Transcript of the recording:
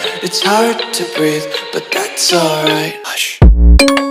It's hard to breathe, but that's alright. Hush.